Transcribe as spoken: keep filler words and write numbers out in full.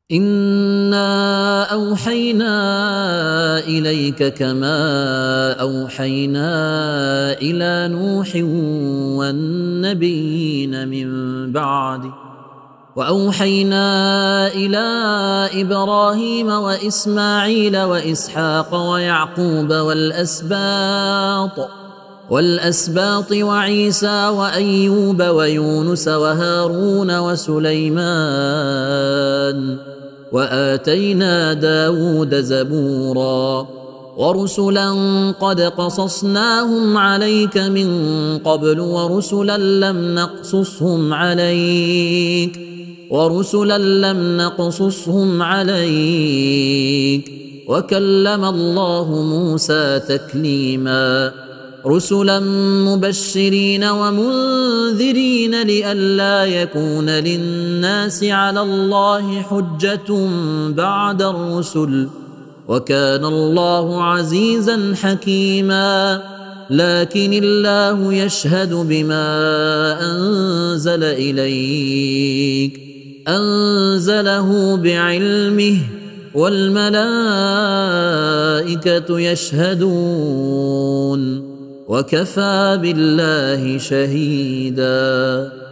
إنا أوحينا إليك كما أوحينا إلى نوح والنبيين من بعده وأوحينا إلى إبراهيم وإسماعيل وإسحاق ويعقوب والأسباط والأسباط وعيسى وأيوب ويونس وهارون وسليمان وآتينا داود زبورا ورسلا قد قصصناهم عليك من قبل ورسلا لم نقصصهم عليك ورسلا لم نقصصهم عليك وكلم الله موسى تكليما رسلا مبشرين ومنذرين لئلا يكون للناس على الله حجة بعد الرسل وكان الله عزيزا حكيما لكن الله يشهد بما أنزل إليك أنزله بعلمه والملائكة يشهدون وكفى بالله شهيدا.